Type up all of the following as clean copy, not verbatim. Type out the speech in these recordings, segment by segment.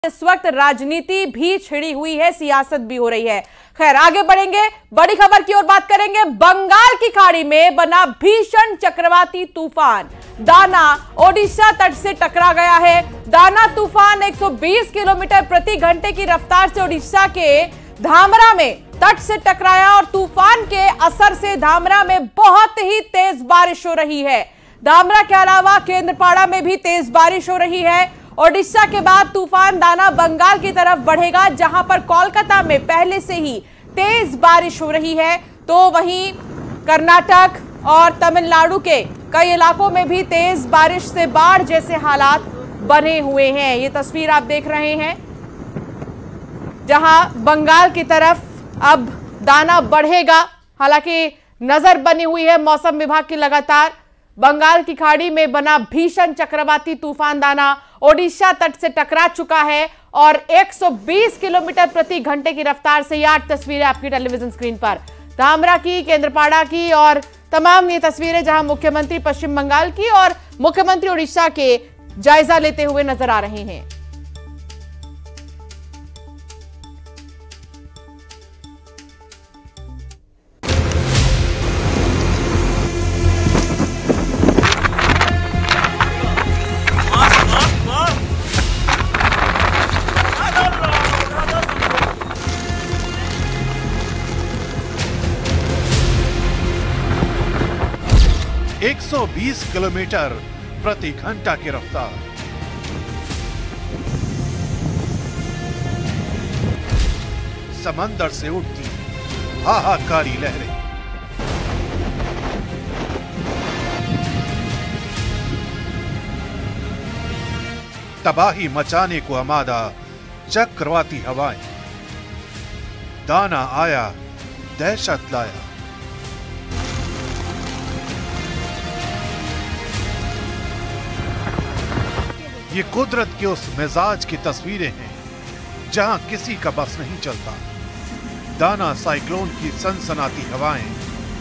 इस वक्त राजनीति भी छिड़ी हुई है, सियासत भी हो रही है। खैर, आगे बढ़ेंगे, बड़ी खबर की ओर बात करेंगे। बंगाल की खाड़ी में बना भीषण चक्रवाती तूफान दाना ओडिशा तट से टकरा गया है। दाना तूफान 120 किलोमीटर प्रति घंटे की रफ्तार से ओडिशा के धामरा में तट से टकराया और तूफान के असर से धामरा में बहुत ही तेज बारिश हो रही है। धामरा के अलावा केंद्रपाड़ा में भी तेज बारिश हो रही है। ओडिशा के बाद तूफान दाना बंगाल की तरफ बढ़ेगा, जहां पर कोलकाता में पहले से ही तेज बारिश हो रही है, तो वहीं कर्नाटक और तमिलनाडु के कई इलाकों में भी तेज बारिश से बाढ़ जैसे हालात बने हुए हैं। ये तस्वीर आप देख रहे हैं, जहां बंगाल की तरफ अब दाना बढ़ेगा। हालांकि नजर बनी हुई है मौसम विभाग की लगातार। बंगाल की खाड़ी में बना भीषण चक्रवाती तूफान दाना ओडिशा तट से टकरा चुका है और 120 किलोमीटर प्रति घंटे की रफ्तार से। 8 तस्वीरें आपकी टेलीविजन स्क्रीन पर, धामरा की, केंद्रपाड़ा की और तमाम ये तस्वीरें जहां मुख्यमंत्री पश्चिम बंगाल की और मुख्यमंत्री ओडिशा के जायजा लेते हुए नजर आ रहे हैं। एक 120 किलोमीटर प्रति घंटा की रफ्तार, समंदर से उठती हाहाकारी लहरें, तबाही मचाने को आमादा चक्रवाती हवाएं, दाना आया दहशत लाया। ये कुदरत के उस मिजाज की तस्वीरें हैं जहां किसी का बस नहीं चलता। दाना साइक्लोन की सनसनाती हवाएं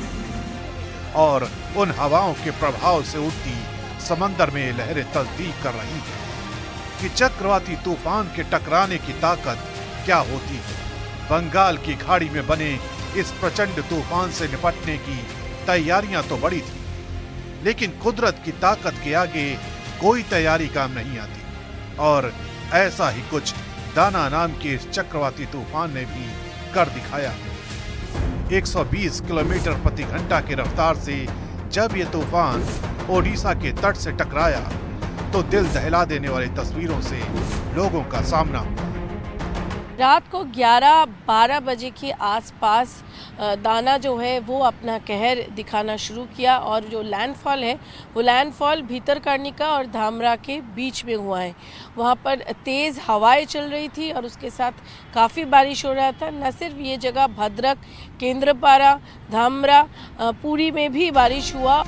और उन हवाओं के प्रभाव से उठती समंदर में लहरें तस्दीक कर रही हैं कि चक्रवाती तूफान के टकराने की ताकत क्या होती है। बंगाल की खाड़ी में बने इस प्रचंड तूफान से निपटने की तैयारियां तो बड़ी थी, लेकिन कुदरत की ताकत के आगे कोई तैयारी काम नहीं आती। और ऐसा ही कुछ दाना नाम के इस चक्रवाती तूफान ने भी कर दिखाया है। 120 किलोमीटर प्रति घंटा की रफ्तार से जब ये तूफान ओडिशा के तट से टकराया तो दिल दहला देने वाली तस्वीरों से लोगों का सामना हुआ। रात को 11-12 बजे के आसपास दाना जो है वो अपना कहर दिखाना शुरू किया और जो लैंडफॉल है वो लैंडफॉल भीतरकनिका और धामरा के बीच में हुआ है। वहाँ पर तेज़ हवाएं चल रही थी और उसके साथ काफ़ी बारिश हो रहा था। न सिर्फ ये जगह, भद्रक, केंद्रपाड़ा, धामरा, पुरी में भी बारिश हुआ।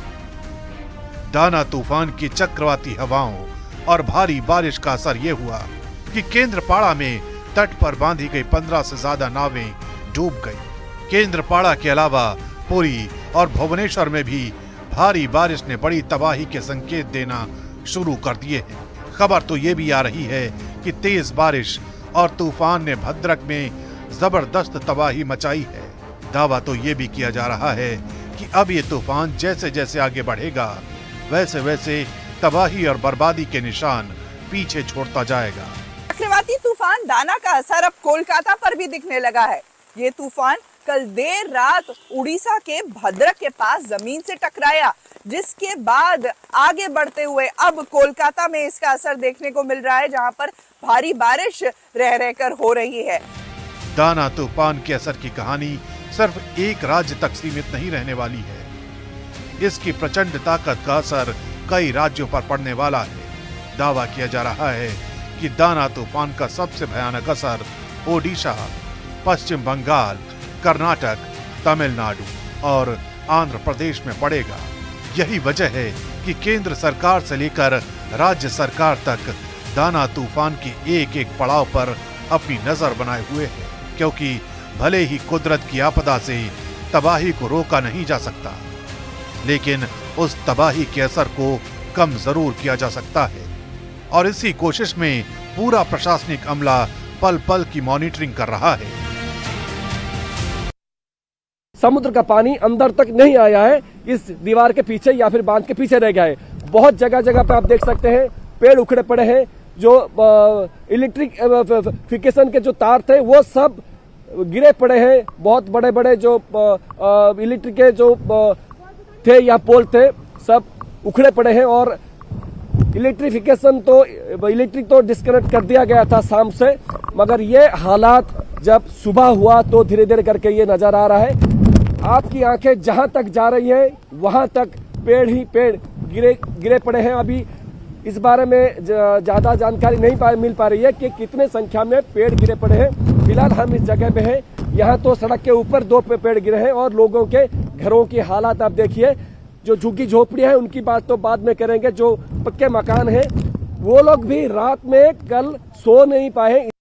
दाना तूफान की चक्रवाती हवाओं और भारी बारिश का असर ये हुआ कि केंद्रपाड़ा में तट पर बांधी गई 15 से ज्यादा नावें डूब गई। केंद्रपाड़ा के अलावा पुरी और भुवनेश्वर में भी भारी बारिश ने बड़ी तबाही के संकेत देना शुरू कर दिए हैं। खबर तो ये भी आ रही है कि तेज बारिश और तूफान ने भद्रक में जबरदस्त तबाही मचाई है। दावा तो ये भी किया जा रहा है कि अब ये तूफान जैसे जैसे आगे बढ़ेगा वैसे वैसे तबाही और बर्बादी के निशान पीछे छोड़ता जाएगा। चक्रवाती तूफान दाना का असर अब कोलकाता पर भी दिखने लगा है। ये तूफान कल देर रात उड़ीसा के भद्रक के पास जमीन से टकराया, जिसके बाद आगे बढ़ते हुए अब कोलकाता में इसका असर देखने को मिल रहा है, जहां पर भारी बारिश रह रहकर हो रही है। दाना तूफान के असर की कहानी सिर्फ एक राज्य तक सीमित नहीं रहने वाली है। इसकी प्रचंड ताकत का असर कई राज्यों पर पड़ने वाला है। दावा किया जा रहा है कि दाना तूफान का सबसे भयानक असर ओडिशा, पश्चिम बंगाल, कर्नाटक, तमिलनाडु और आंध्र प्रदेश में पड़ेगा। यही वजह है कि केंद्र सरकार से लेकर राज्य सरकार तक दाना तूफान के एक एक पड़ाव पर अपनी नजर बनाए हुए है, क्योंकि भले ही कुदरत की आपदा से तबाही को रोका नहीं जा सकता, लेकिन उस तबाही के असर को कम जरूर किया जा सकता है। और इसी कोशिश में पूरा प्रशासनिक अमला पल पल की मॉनिटरिंग कर रहा है। समुद्र का पानी अंदर तक नहीं आया है, इस दीवार के पीछे या फिर बांध के पीछे रह गया है। बहुत जगह जगह पे आप देख सकते हैं पेड़ उखड़े पड़े हैं, जो इलेक्ट्रिफिकेशन के जो तार थे वो सब गिरे पड़े हैं। बहुत बड़े बड़े जो इलेक्ट्रिक के जो थे या पोल थे सब उखड़े पड़े हैं और इलेक्ट्रिक तो डिस्कनेक्ट कर दिया गया था शाम से, मगर ये हालात जब सुबह हुआ तो धीरे धीरे करके ये नजर आ रहा है। आपकी आंखें जहां तक जा रही है वहां तक पेड़ ही पेड़ गिरे पड़े हैं। अभी इस बारे में ज्यादा जानकारी नहीं मिल पा रही है कि कितने संख्या में पेड़ गिरे पड़े हैं। फिलहाल हम इस जगह पे हैं, यहाँ तो सड़क के ऊपर 2 पेड़ गिरे हैं और लोगों के घरों की हालात आप देखिए। जो झुग्गी झोपड़ियां हैं उनकी बात तो बाद में करेंगे, जो पक्के मकान हैं वो लोग भी रात में कल सो नहीं पाए।